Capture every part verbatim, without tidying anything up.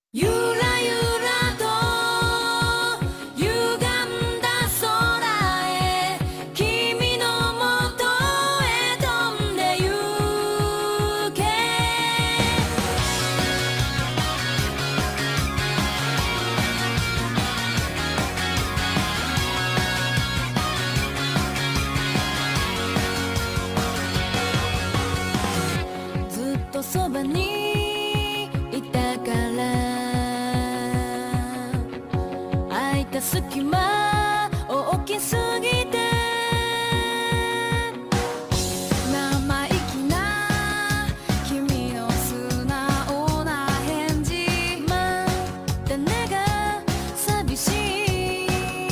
ゆらゆらと歪んだ空へ君のもとへ飛んでゆけずっとそばにいたから空いた隙間大きすぎて生意気な君の素直な返事待ったねが寂しい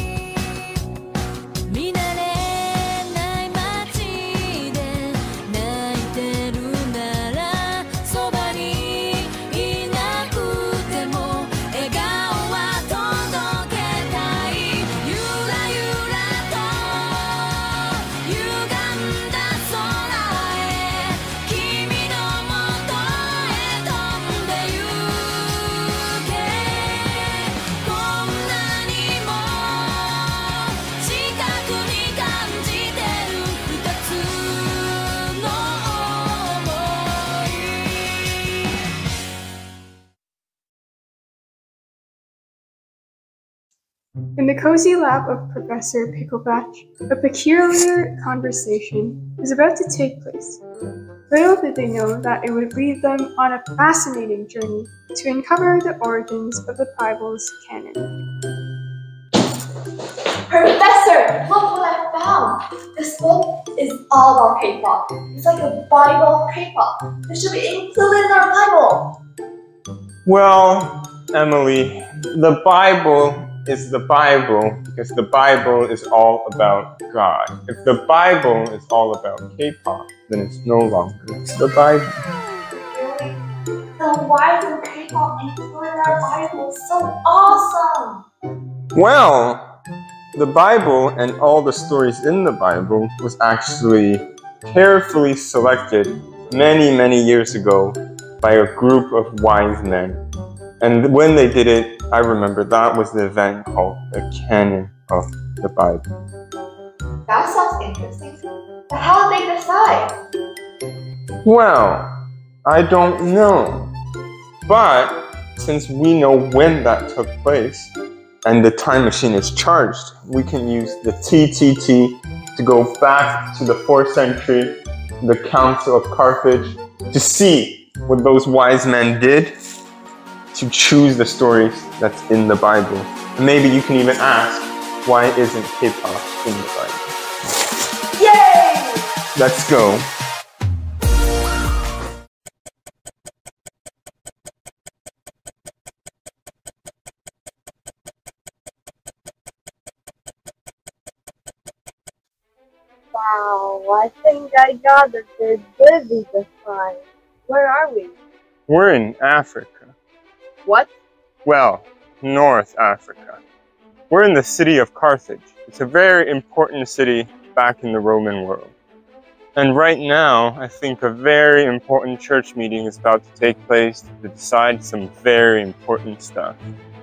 見慣れない街で泣いてるならそばにいなくても笑顔は届けたいゆらゆらと歪んだ空へ君のもとへ飛んでゆけこんなにも近くに感じてる二つの想い In the cozy lap of Professor Picklebatch, a peculiar conversation is about to take place. Little did they know that it would lead them on a fascinating journey to uncover the origins of the Bible's canon. Professor, look what I found! This book is all about K-pop. It's like a Bible of K-pop. It should be included in our Bible. Well, Emily, the Bible is the Bible because the Bible is all about God. If the Bible is all about K-pop, then it's no longer the Bible. Really? Then why isn't K-pop included in our Bible? It's so awesome! Well, the Bible and all the stories in the Bible was actually carefully selected many, many years ago by a group of wise men. And when they did it, I remember that was the event called the canon of the Bible. That sounds interesting. But how did they decide? Well, I don't know. But since we know when that took place, and the time machine is charged, we can use the T T T to go back to the fourth century, the Council of Carthage, to see what those wise men did to choose the stories that's in the Bible. And maybe you can even ask, why isn't K-pop in the Bible? Yay! Let's go. Wow, I think I got a bit busy this time. Where are we? We're in Africa. What? Well, North Africa. We're in the city of Carthage. It's a very important city back in the Roman world. And right now, I think a very important church meeting is about to take place to decide some very important stuff.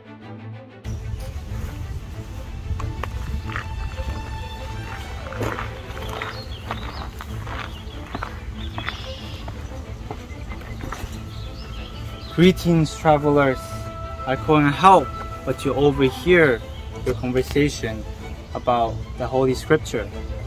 Greetings, travelers. I couldn't help but to overhear your conversation about the Holy Scripture.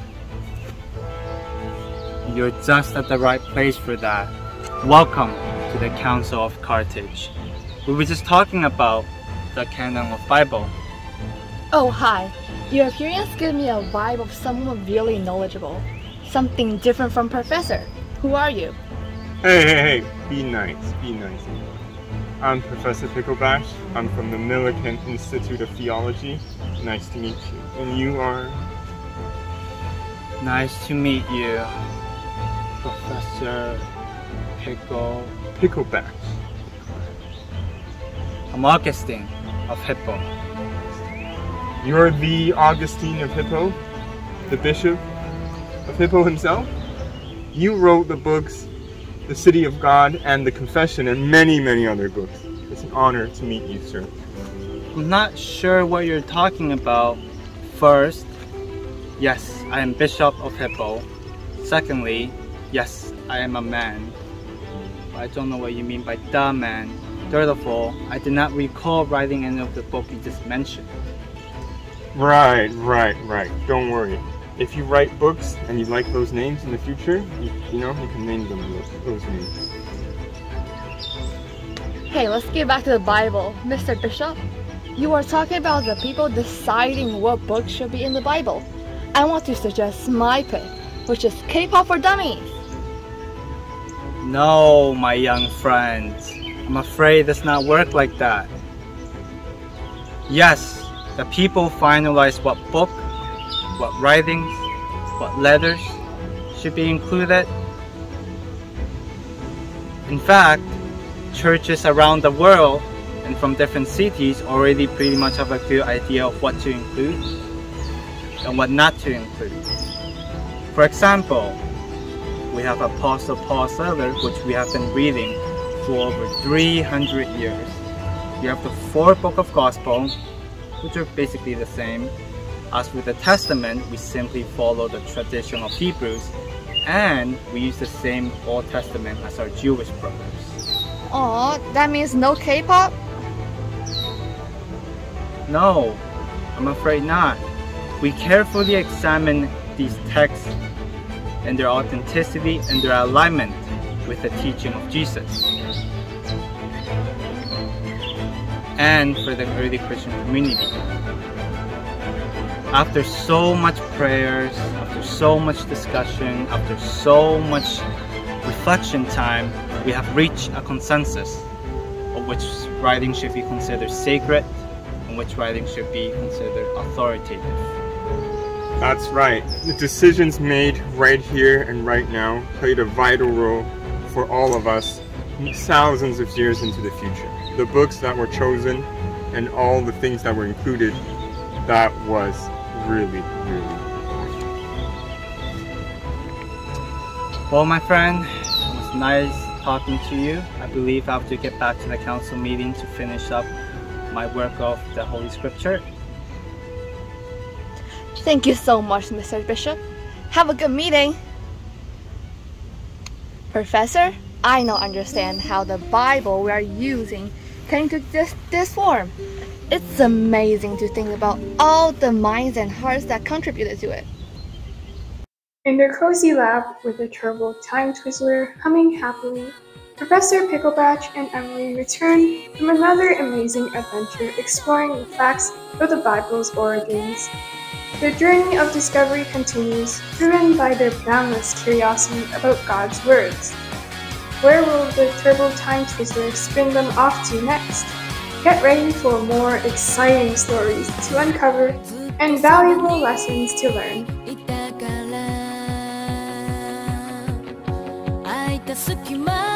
You're just at the right place for that. Welcome to the Council of Carthage. We were just talking about the canon of Bible. Oh, hi. Your appearance gives me a vibe of someone really knowledgeable. Something different from Professor. Who are you? Hey, hey, hey, be nice, be nice. I'm Professor Picklebatch. I'm from the Millikan Institute of Theology. Nice to meet you. And you are? Nice to meet you, Professor Pickle... Picklebatch. I'm Augustine of Hippo. You're the Augustine of Hippo? The Bishop of Hippo himself? You wrote the books The City of God and The Confession and many, many other books. It's an honor to meet you, sir. I'm not sure what you're talking about. First, yes, I am Bishop of Hippo. Secondly, yes, I am a man. I don't know what you mean by the man. Third of all, I did not recall writing any of the book you just mentioned. Right, right, right. Don't worry. If you write books and you like those names in the future, you, you know, you can name them those, those names. Hey, let's get back to the Bible. Mister Bishop, you are talking about the people deciding what books should be in the Bible. I want to suggest my pick, which is K-pop for Dummies. No, my young friend. I'm afraid it does not work like that. Yes, the people finalize what book, what writings, what letters should be included. In fact, churches around the world and from different cities already pretty much have a good idea of what to include and what not to include. For example, we have Apostle Paul's letter, which we have been reading for over three hundred years. We have the four book of Gospel, which are basically the same. As with the Testament, we simply follow the tradition of Hebrews, and we use the same Old Testament as our Jewish brothers. Aw, that means no K-pop? No, I'm afraid not. We carefully examine these texts and their authenticity and their alignment with the teaching of Jesus. And for the early Christian community. After so much prayers, after so much discussion, after so much reflection time, we have reached a consensus of which writing should be considered sacred and which writing should be considered authoritative. That's right. The decisions made right here and right now played a vital role for all of us thousands of years into the future. The books that were chosen and all the things that were included, that was really, really important. Well, my friend, it was nice talking to you. I believe I have to get back to the council meeting to finish up my work of the Holy Scripture. Thank you so much, Mister Bishop. Have a good meeting. Professor, I now understand how the Bible we are using came to this, this form. It's amazing to think about all the minds and hearts that contributed to it. In their cozy lab with a turbo time twizzler humming happily, Professor Picklebatch and Emily return from another amazing adventure exploring the facts of the Bible's origins. Their journey of discovery continues, driven by their boundless curiosity about God's words. Where will the turbo time twizzler spin them off to next? Get ready for more exciting stories to uncover and valuable lessons to learn. 空いた隙間